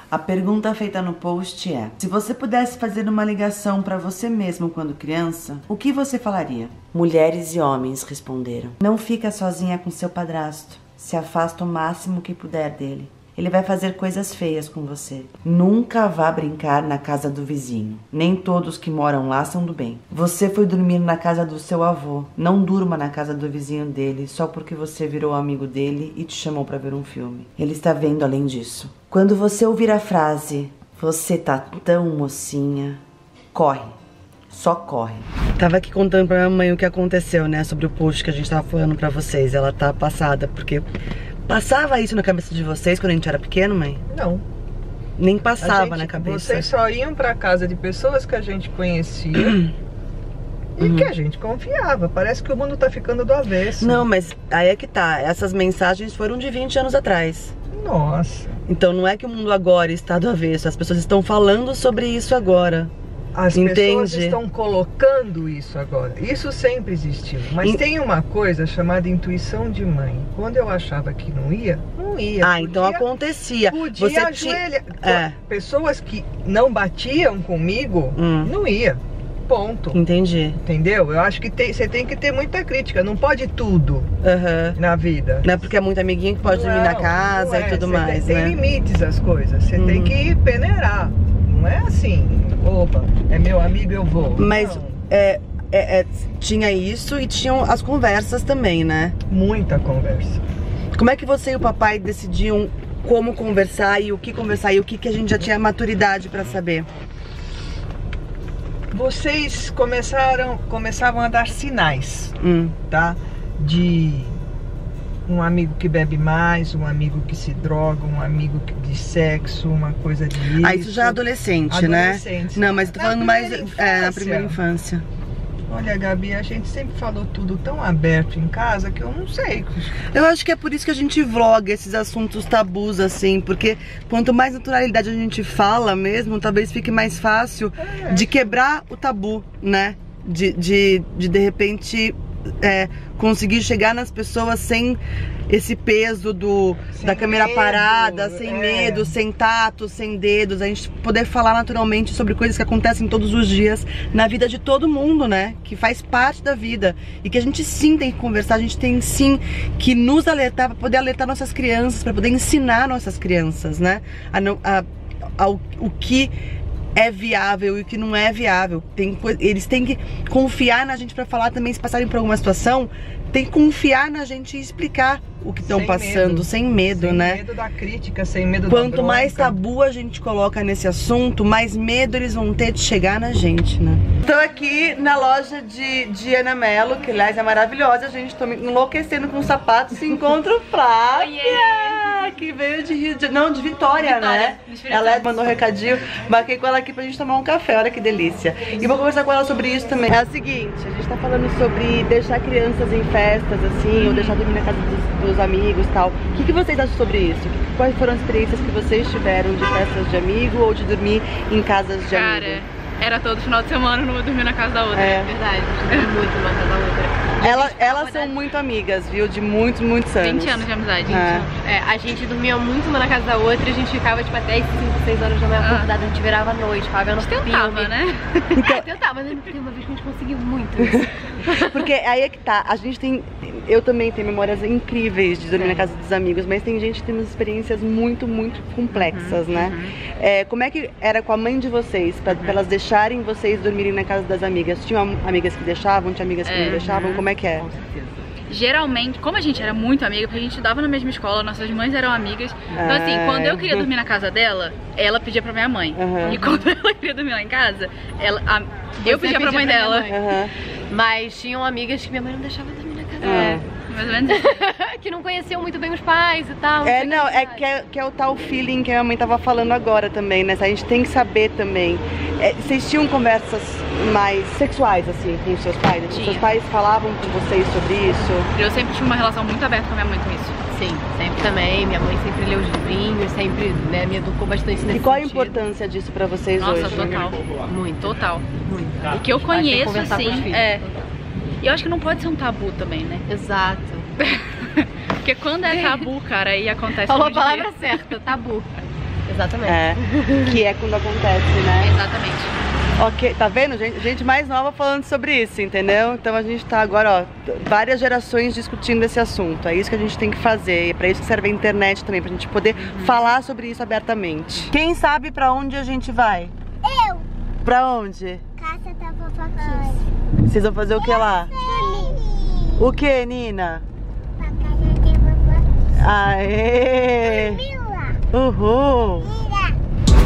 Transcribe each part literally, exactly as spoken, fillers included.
A pergunta feita no post é: se você pudesse fazer uma ligação para você mesmo quando criança, o que você falaria? Mulheres e homens responderam: não fica sozinha com seu padrasto. Se afasta o máximo que puder dele. Ele vai fazer coisas feias com você. Nunca vá brincar na casa do vizinho. Nem todos que moram lá são do bem. Você foi dormir na casa do seu avô. Não durma na casa do vizinho dele só porque você virou amigo dele e te chamou para ver um filme. Ele está vendo além disso. Quando você ouvir a frase, você tá tão mocinha, corre. Só corre. Tava aqui contando pra minha mãe o que aconteceu, né? Sobre o post que a gente tava falando pra vocês. Ela tá passada, porque... Passava isso na cabeça de vocês quando a gente era pequeno, mãe? Não. Nem passava gente, na cabeça. Vocês só iam pra casa de pessoas que a gente conhecia e uhum. que a gente confiava. Parece que o mundo tá ficando do avesso. Não, mas aí é que tá. Essas mensagens foram de vinte anos atrás. Nossa. Então não é que o mundo agora está do avesso. As pessoas estão falando sobre isso agora. As Entende? pessoas estão colocando isso agora. Isso sempre existiu. Mas In... tem uma coisa chamada intuição de mãe. Quando eu achava que não ia, não ia. Ah, podia, então acontecia. Podia Você ajoelhar. Te... É. Pessoas que não batiam comigo, hum. não ia. Ponto. Entendi. Entendeu? Eu acho que tem, você tem que ter muita crítica. Não pode tudo uhum. na vida. Não é porque é muito amiguinho que pode não, dormir na casa é. e tudo cê mais, tem, né? Tem limites as coisas. Você uhum. tem que peneirar. Não é assim, opa, é meu amigo, eu vou. Mas é, é, é, tinha isso e tinham as conversas também, né? Muita conversa. Como é que você e o papai decidiam como conversar e o que conversar e o que, que a gente já tinha maturidade pra saber? Vocês começaram, começavam a dar sinais, hum. tá? De um amigo que bebe mais, um amigo que se droga, um amigo de sexo, uma coisa de Ah, isso já é adolescente, adolescente. né? Não, mas tô falando mais é, na primeira infância. Olha, Gabi, a gente sempre falou tudo tão aberto em casa que eu não sei. Eu acho que é por isso que a gente vloga esses assuntos tabus, assim, porque quanto mais naturalidade a gente fala mesmo, talvez fique mais fácil é. de quebrar o tabu, né? De, de, de, de repente... É, conseguir chegar nas pessoas sem esse peso do, sem da câmera medo, parada, sem é. medo, sem tato, sem dedos, a gente poder falar naturalmente sobre coisas que acontecem todos os dias na vida de todo mundo, né? Que faz parte da vida e que a gente sim tem que conversar, a gente tem sim que nos alertar para poder alertar nossas crianças, para poder ensinar nossas crianças, né? A, a, ao, o que é viável e o que não é viável. Tem, eles têm que confiar na gente pra falar também, se passarem por alguma situação, tem que confiar na gente e explicar o que estão passando, medo. sem medo, sem né? Sem medo da crítica, sem medo Quanto da bronca. mais tabu a gente coloca nesse assunto, mais medo eles vão ter de chegar na gente, né? Estou aqui na loja de, de Ana Mello, que aliás é maravilhosa, gente. Tô me enlouquecendo com sapatos. Se encontra o Flávia, que veio de Rio de... Não, de Vitória, Vitória né? Ela mandou um recadinho, marquei com ela aqui pra gente tomar um café, olha que delícia. E vou conversar com ela sobre isso também. É o seguinte, a gente tá falando sobre deixar crianças em festas, assim, ou deixar dormir na casa dos, dos amigos e tal. O que, que vocês acham sobre isso? Quais foram as experiências que vocês tiveram de festas de amigo ou de dormir em casas de Cara, amigo? Era todo final de semana, não vou dormir na casa da outra. É verdade, a gente muito uma casa da outra. Ela, elas são muito amigas, viu? De muitos, muitos anos. vinte anos de amizade. É. É, a gente dormia muito uma na casa da outra e a gente ficava tipo até cinco, seis horas da manhã Ah. acordada, a gente virava à noite, ficava vendo filme. Tentava, né? É, tentava, mas tem uma vez que a gente conseguiu muito isso. Porque aí é que tá, a gente tem, eu também tenho memórias incríveis de dormir é. na casa dos amigos, mas tem gente que tem umas experiências muito, muito complexas, uhum, né? Uhum. É, como é que era com a mãe de vocês, pra, uhum. pra elas deixarem vocês dormirem na casa das amigas? Tinham amigas que deixavam, tinha amigas que é, não deixavam, uhum. como é que é? Com certeza. Geralmente, como a gente era muito amiga, porque a gente estudava na mesma escola, nossas mães eram amigas. Então assim, quando eu queria dormir na casa dela, ela pedia pra minha mãe. Uhum. E quando ela queria dormir lá em casa, ela, a, eu pedia pra mãe pra dela. Mãe. Uhum. Mas tinham amigas que minha mãe não deixava dormir na casa é. dela. Mais ou menos isso. Que não conheciam muito bem os pais e tal. É, não, é que, é que é o tal feeling que a minha mãe tava falando agora também, né? A gente tem que saber também. É, vocês tinham conversas mais sexuais, assim, com os seus pais? Os seus pais falavam com vocês sobre isso? Eu sempre tive uma relação muito aberta com a minha mãe com isso. Sim, sempre também. Minha mãe sempre leu os livrinhos, sempre, né, me educou bastante nesse E qual sentido. a importância disso pra vocês Nossa, hoje? total. Muito. Total. Muito. O que eu conheço, assim, é... Total. E eu acho que não pode ser um tabu também, né? Exato. Porque quando é tabu, cara, aí acontece Falou um a palavra dia. certa, tabu. Exatamente. É, que é quando acontece, né? Exatamente. Ok, tá vendo? Gente, gente mais nova falando sobre isso, entendeu? Então a gente tá agora, ó, várias gerações discutindo esse assunto. É isso que a gente tem que fazer. E é pra isso que serve a internet também, pra gente poder uhum. falar sobre isso abertamente. Quem sabe pra onde a gente vai? Eu! Pra onde? Casa da fofoquinha. Vocês vão fazer o que lá? Dormir. O que, Nina? Pra casa da fofoquinha. Aê! Dormir lá. Uhul! Mira.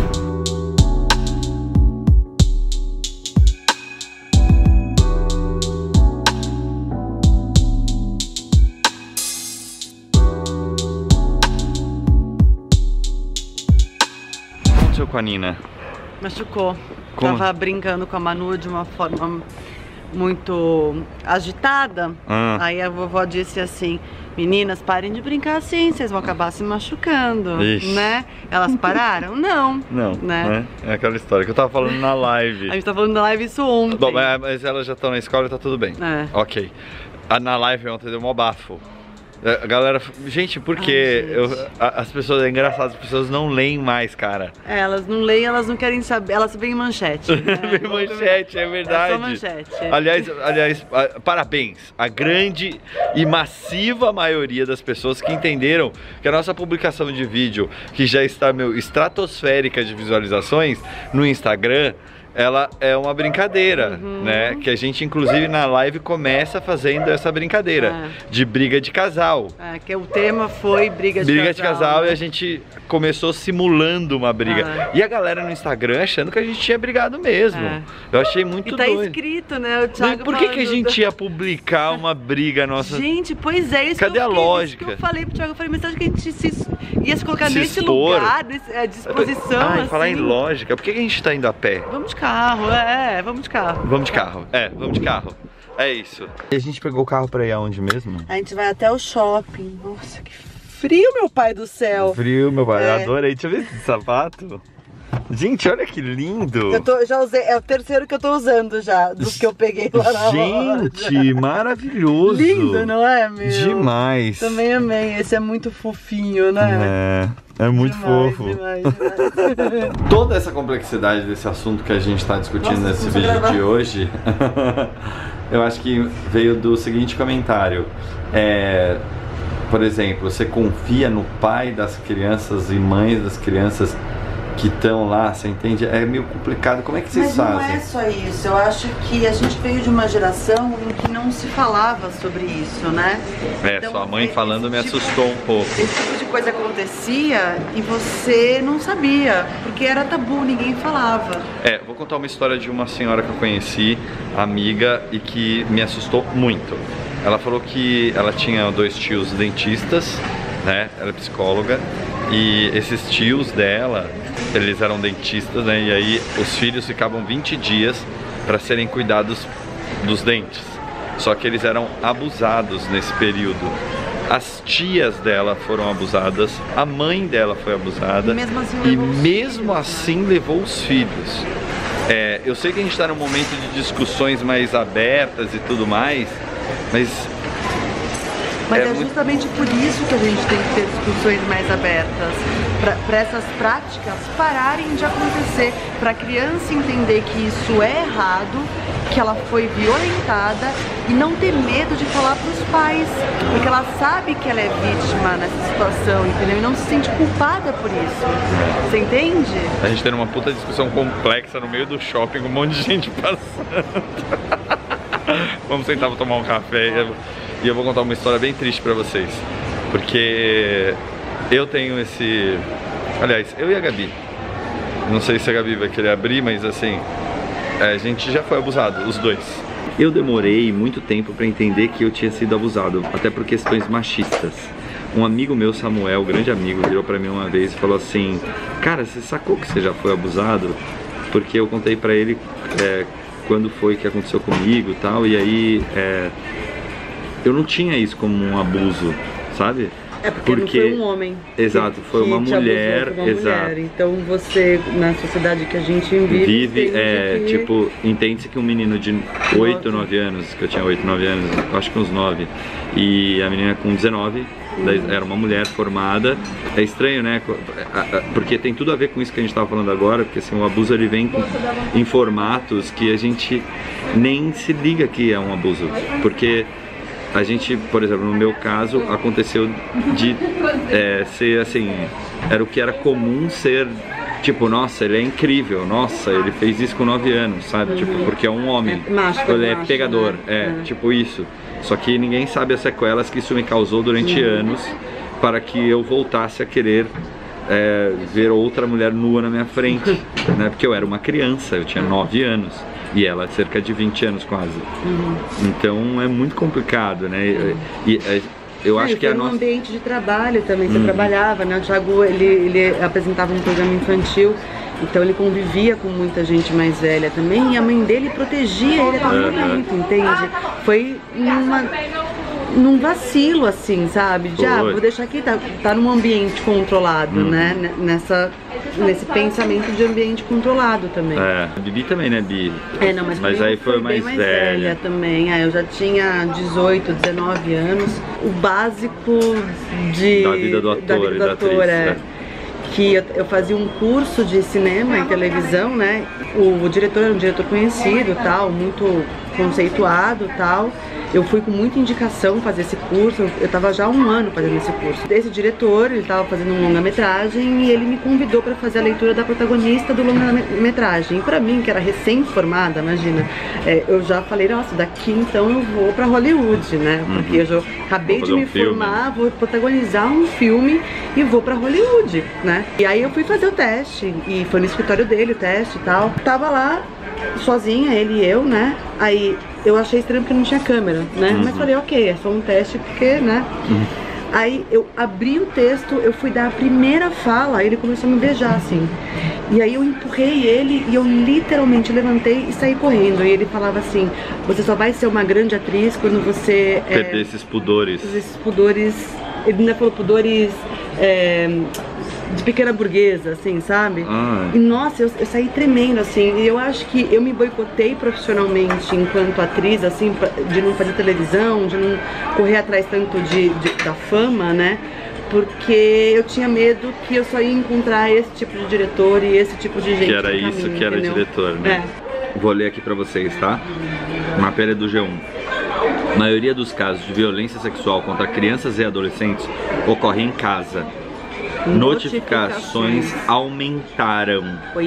Com a Nina? Machucou. Como? Tava brincando com a Manu de uma forma muito agitada. Ah. Aí a vovó disse assim: meninas, parem de brincar assim, vocês vão acabar se machucando. Ixi. Né? Elas pararam? Não. Não, né? né? É aquela história que eu tava falando na live. A gente tá falando na live isso ontem. Bom, mas elas já estão na escola e tá tudo bem. É. Ok. Na live ontem deu mó bafo. A galera, gente, porque Ai, eu, gente. a, as pessoas, é engraçado, as pessoas não leem mais, cara. É, elas não leem, elas não querem saber, elas veem manchete. Né? Vem manchete, é verdade. É só manchete. Aliás, aliás, parabéns. A grande e massiva maioria das pessoas que entenderam que a nossa publicação de vídeo, que já está, meu, estratosférica de visualizações no Instagram, ela é uma brincadeira, uhum. né? Que a gente, inclusive, na live começa fazendo essa brincadeira é. de briga de casal. É, que o tema foi briga de briga casal. Briga de casal, né? E a gente começou simulando uma briga. Ah. E a galera no Instagram achando que a gente tinha brigado mesmo. É. Eu achei muito e tá doido. escrito, né? O Thiago Por que, que a falando... gente ia publicar uma briga nossa? Gente, pois é, isso Cadê que eu a fiquei, lógica? Isso que eu falei pro Thiago, eu falei, mas acho que a gente se, ia se colocar se nesse expor. lugar, nesse, à disposição, Ai, assim. falar em lógica, por que, que a gente tá indo a pé? Vamos de carro, é, vamos de carro. Vamos de carro, é, vamos de carro. É isso. E a gente pegou o carro pra ir aonde mesmo? A gente vai até o shopping. Nossa, que frio, meu pai do céu. Frio, meu pai. É. Eu adorei. Deixa eu ver esse sapato. Gente, olha que lindo. Eu tô, já usei, é o terceiro que eu tô usando já, dos que eu peguei lá na Gente, loja. Maravilhoso. Lindo, não é, meu? Demais. Também amei. Esse é muito fofinho, né? É, é muito demais, fofo. Demais, demais. Toda essa complexidade desse assunto que a gente tá discutindo Nossa, nesse vídeo gravar. de hoje, eu acho que veio do seguinte comentário. É, por exemplo, você confia no pai das crianças e mães das crianças que estão lá, você entende? É meio complicado. Como é que vocês Mas fazem? Mas não é só isso. Eu acho que a gente veio de uma geração em que não se falava sobre isso, né? É, então, sua mãe falando me tipo, assustou um pouco. Esse tipo de coisa acontecia e você não sabia, porque era tabu, ninguém falava. É, vou contar uma história de uma senhora que eu conheci, amiga, e que me assustou muito. Ela falou que ela tinha dois tios dentistas, né? Ela é psicóloga. E esses tios dela, eles eram dentistas, né? E aí os filhos ficavam vinte dias para serem cuidados dos dentes. Só que eles eram abusados nesse período. As tias dela foram abusadas, a mãe dela foi abusada. E mesmo assim e levou, mesmo os, assim né? levou os filhos. É, eu sei que a gente está num momento de discussões mais abertas e tudo mais, mas... Mas é, é muito... justamente por isso que a gente tem que ter discussões mais abertas, para essas práticas pararem de acontecer, para a criança entender que isso é errado, que ela foi violentada e não ter medo de falar para os pais, porque ela sabe que ela é vítima nessa situação, entendeu? E não se sente culpada por isso, você entende? A gente tendo uma puta discussão complexa no meio do shopping com um monte de gente passando. Vamos sentar pra tomar um café. E eu vou contar uma história bem triste pra vocês. Porque eu tenho esse... Aliás, eu e a Gabi. Não sei se a Gabi vai querer abrir, mas assim... A gente já foi abusado, os dois. Eu demorei muito tempo pra entender que eu tinha sido abusado. Até por questões machistas. Um amigo meu, Samuel, grande amigo, virou pra mim uma vez e falou assim: cara, você sacou que você já foi abusado? Porque eu contei pra ele é, quando foi que aconteceu comigo e tal. E aí... É, eu não tinha isso como um abuso, sabe? É porque, porque não foi um homem. Exato, que, foi que uma mulher, uma exato. Mulher. Então você, na sociedade que a gente vive, vive é, que... tipo, entende-se que um menino de oito, nove anos, que eu tinha oito, nove anos, acho que uns nove, e a menina com dezenove, Uhum. Era uma mulher formada. É estranho, né? Porque tem tudo a ver com isso que a gente estava falando agora, porque assim, o abuso ele vem em formatos que a gente nem se liga que é um abuso. Porque a gente, por exemplo, no meu caso, aconteceu de é, ser assim, era o que era comum ser. Tipo, nossa, ele é incrível, nossa, ele fez isso com nove anos, sabe? Uhum. Tipo, porque é um homem, é macho, ele é macho, pegador, né? é, é, tipo isso. Só que ninguém sabe as sequelas que isso me causou durante uhum. anos para que eu voltasse a querer é, ver outra mulher nua na minha frente, né? Porque eu era uma criança, eu tinha nove anos e ela cerca de vinte anos quase. Uhum. Então é muito complicado, né? E, e, e, Eu acho é, que é no nossa... ambiente de trabalho também, você hum. trabalhava, né? O Thiago, ele, ele apresentava um programa infantil, então ele convivia com muita gente mais velha também, e a mãe dele protegia ele a todo momento, entende? Foi numa, num vacilo, assim, sabe? De, ah, vou deixar aqui, tá, tá num ambiente controlado, hum. né? Nessa, nesse pensamento de ambiente controlado também. É, a Bibi também, né, Bi? É, não, mas, mas aí foi mais, mais velha. velha também. Ah, eu já tinha dezoito, dezenove anos. O básico de, da vida do ator, da vida do e da ator atriz, é, é. que eu, eu fazia um curso de cinema e televisão, né? O, o diretor era um diretor conhecido, tal, muito conceituado, tal. Eu fui com muita indicação fazer esse curso, eu estava já há um ano fazendo esse curso. Esse diretor, ele estava fazendo um longa-metragem e ele me convidou para fazer a leitura da protagonista do longa-metragem. E para mim, que era recém-formada, imagina, é, eu já falei, nossa, daqui então eu vou para Hollywood, né? Porque eu já acabei de me um formar, vou protagonizar um filme e vou para Hollywood, né? E aí eu fui fazer o teste, e foi no escritório dele o teste e tal. Tava lá, sozinha, ele e eu, né? Aí eu achei estranho porque não tinha câmera, né? Uhum. Mas falei, ok, é só um teste porque, né? Uhum. Aí eu abri o texto, eu fui dar a primeira fala, ele começou a me beijar, assim. E aí eu empurrei ele e eu literalmente levantei e saí correndo. E ele falava assim, você só vai ser uma grande atriz quando você... perder é, esses pudores. Esses pudores... Ele ainda falou pudores... É, de pequena burguesa, assim, sabe? Ah. E nossa, eu, eu saí tremendo, assim, e eu acho que eu me boicotei profissionalmente enquanto atriz, assim, de não fazer televisão, de não correr atrás tanto de, de, da fama, né? Porque eu tinha medo que eu só ia encontrar esse tipo de diretor e esse tipo de gente. Que era isso caminho, que era entendeu? Diretor, né? É. Vou ler aqui pra vocês, tá? Matéria do G um. A maioria dos casos de violência sexual contra crianças e adolescentes ocorre em casa. Notificações aumentaram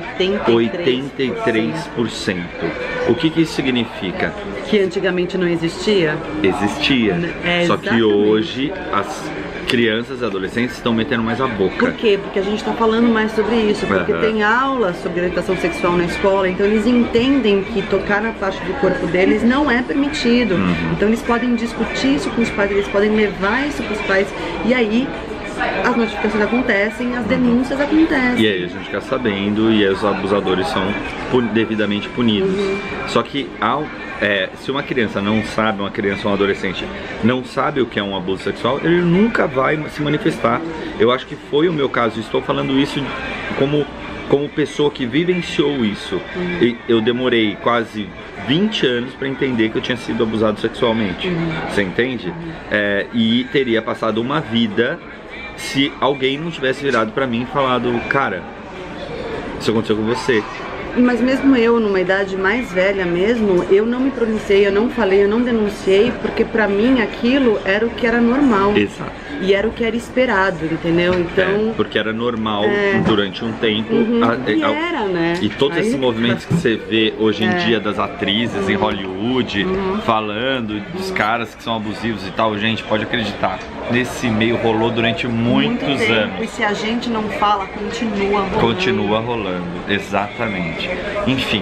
oitenta e três por cento. O que que isso significa? Que antigamente não existia? Existia. É, só que hoje as crianças e adolescentes estão metendo mais a boca. Por quê? Porque a gente está falando mais sobre isso, porque uhum. tem aula sobre orientação sexual na escola, então eles entendem que tocar na parte do corpo deles não é permitido. Uhum. Então eles podem discutir isso com os pais, eles podem levar isso para os pais, e aí as notificações acontecem, as denúncias acontecem. E aí a gente fica sabendo e os abusadores são devidamente punidos. Uhum. Só que ao, é, se uma criança não sabe, uma criança ou um adolescente não sabe o que é um abuso sexual, ele nunca vai se manifestar. Eu acho que foi o meu caso, estou falando isso como, como pessoa que vivenciou isso. Uhum. E eu demorei quase vinte anos para entender que eu tinha sido abusado sexualmente. Uhum. Você entende? Uhum. É, e teria passado uma vida se alguém não tivesse virado pra mim e falado, cara, isso aconteceu com você. Mas mesmo eu, numa idade mais velha mesmo, eu não me pronunciei, eu não falei, eu não denunciei, porque pra mim aquilo era o que era normal. Exato. E era o que era esperado, entendeu? Então... É, porque era normal é... durante um tempo. Uhum. A, e a, era, né? E todos Aí... esses movimentos que você vê hoje em é. dia das atrizes uhum. em Hollywood, uhum. falando dos caras que são abusivos e tal, gente, pode acreditar. Nesse meio rolou durante muitos Muito tempo, anos. E se a gente não fala, continua rolando. Continua rolando, exatamente. Enfim,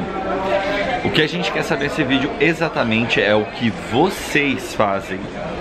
o que a gente quer saber nesse vídeo exatamente é o que vocês fazem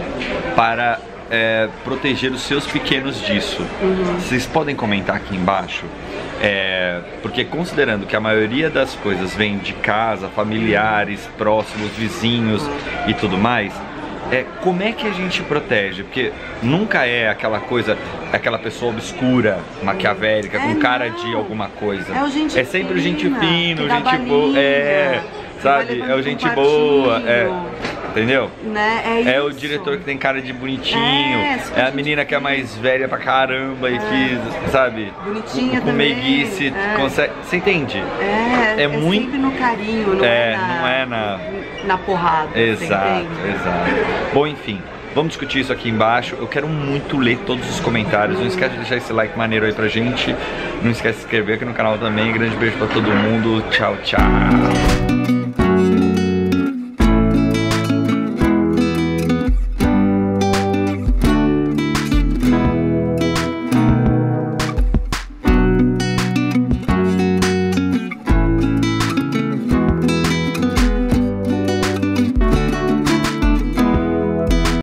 para é, proteger os seus pequenos disso. Uhum. Vocês podem comentar aqui embaixo, é, porque considerando que a maioria das coisas vem de casa, familiares, próximos, vizinhos e tudo mais, é, como é que a gente protege? Porque nunca é aquela coisa, aquela pessoa obscura, maquiavélica, é com cara não. de alguma coisa. É, o gente é sempre o gente fina, fino, gente boa. É, sabe? É o gente boa. É. Entendeu? Né? É, é isso. o diretor que tem cara de bonitinho, é, é a menina que é mais velha pra caramba e é. que, sabe, bonitinha com também. meiguice, é. consegue. Você entende? É, é, é muito sempre no carinho, não é, é na, não é na, na porrada. Exato, exato. Bom, enfim. Vamos discutir isso aqui embaixo. Eu quero muito ler todos os comentários. Não esquece de deixar esse like maneiro aí pra gente. Não esquece de se inscrever aqui no canal também. Grande beijo pra todo mundo. Tchau, tchau.